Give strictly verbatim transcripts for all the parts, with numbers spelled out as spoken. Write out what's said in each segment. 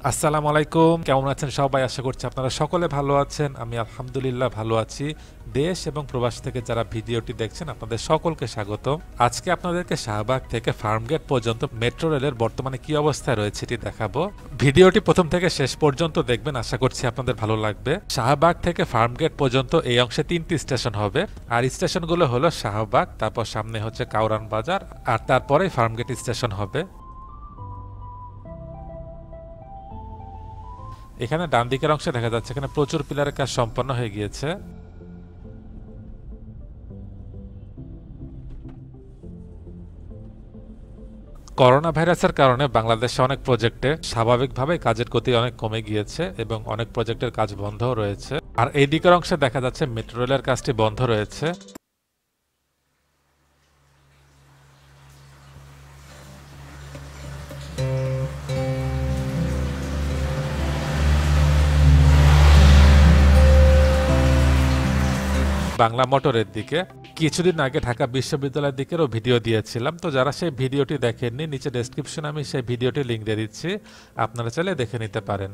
আসসালামু আলাইকুম, কেমন আছেন সবাই? আশা করছি আপনারা সকলে ভালো আছেন। আমি আলহামদুলিল্লাহ ভালো আছি। দেশ এবং প্রবাস থেকে যারা ভিডিওটি দেখছেন আপনাদের সকলকে স্বাগত। আজকে আপনাদেরকে শাহবাগ থেকে ফার্মগেট পর্যন্ত মেট্রো রেলের বর্তমানে কি অবস্থায় রয়েছে এটি দেখাবো। ভিডিওটি প্রথম থেকে শেষ পর্যন্ত দেখবেন, আশা করছি আপনাদের ভালো লাগবে। শাহবাগ থেকে ফার্মগেট পর্যন্ত এই অংশে তিনটি স্টেশন হবে, আর স্টেশনগুলো হলো শাহবাগ, তারপর সামনে হচ্ছে কাউরান বাজার, আর তারপরে ফার্মগেট স্টেশন হবে। এখানে ডান দিকের অংশে দেখা যাচ্ছে এখানে প্রচুর পিলারের কাজ সম্পন্ন হয়ে গিয়েছে। করোনা ভাইরাসের কারণে বাংলাদেশে অনেক প্রজেক্টে স্বাভাবিকভাবে কাজের গতি অনেক কমে গিয়েছে এবং অনেক প্রজেক্টের কাজ বন্ধও রয়েছে। আর এই দিকের অংশে দেখা যাচ্ছে মেট্রো রেলের কাজটি বন্ধ রয়েছে। বাংলা মোটরের দিকে কিছুদিন আগে ঢাকা বিশ্ববিদ্যালয়ের দিকেরও ভিডিও দিয়েছিলাম, তো যারা সেই ভিডিওটি দেখেননি নিচে ডেসক্রিপশনে আমি সেই ভিডিওটি লিঙ্ক দিয়ে দিচ্ছি, আপনারা চাইলে দেখে নিতে পারেন।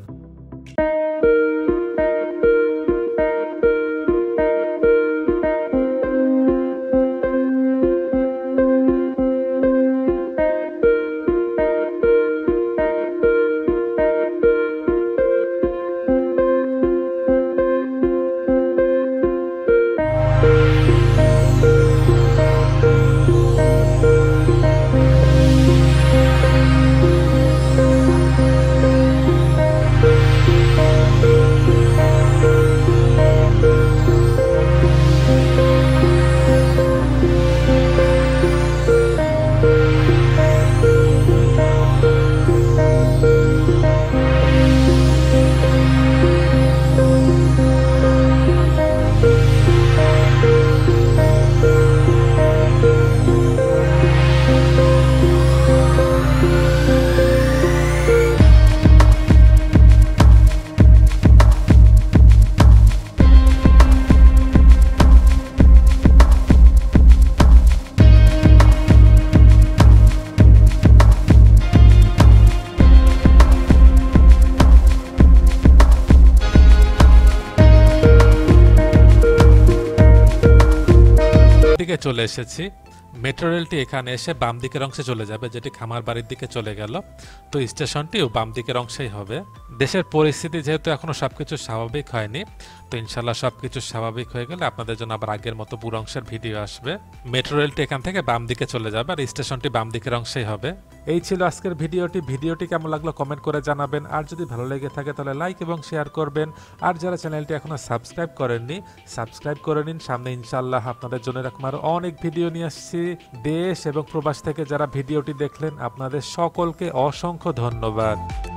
দিকে চলে এসেছি। মেট্রো রেলটি এখানে এসে বাম দিকের অংশে চলে যাবে, যেটি খামার বাড়ির দিকে চলে গেল। তো স্টেশনটিও বাম দিকের অংশেই হবে। দেশের পরিস্থিতি যেহেতু এখনো সবকিছু স্বাভাবিক হয়নি, তো ইনশাল্লাহ সবকিছু স্বাভাবিক হয়ে গেলে আপনাদের জন্য আবার আগের মতো পুরো অংশের ভিডিও আসবে। মেট্রো রেলটি এখান থেকে বাম দিকে চলে যাবে আর স্টেশনটি বাম দিকের অংশেই হবে। এই ছিল আজকের ভিডিওটি। ভিডিওটি কেমন লাগলো কমেন্ট করে জানাবেন, আর যদি ভালো লেগে থাকে তাহলে লাইক এবং শেয়ার করবেন। আর যারা চ্যানেলটি এখনো সাবস্ক্রাইব করেননি সাবস্ক্রাইব করে নিন। সামনে ইনশাল্লাহ আপনাদের জন্য এরকম আরো অনেক ভিডিও নিয়ে আসছি। দেশ এবং প্রবাস থেকে যারা ভিডিওটি দেখলেন আপনাদের সকলকে অসংখ্য ধন্যবাদ।